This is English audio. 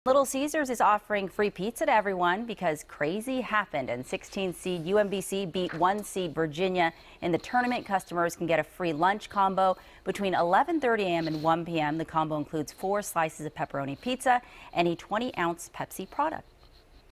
Little Caesars is offering free pizza to everyone because crazy happened and 16-seed UMBC beat 1-seed Virginia in the tournament. Customers can get a free lunch combo between 11:30 a.m. and 1 p.m. The combo includes 4 slices of pepperoni pizza and a 20-ounce Pepsi product.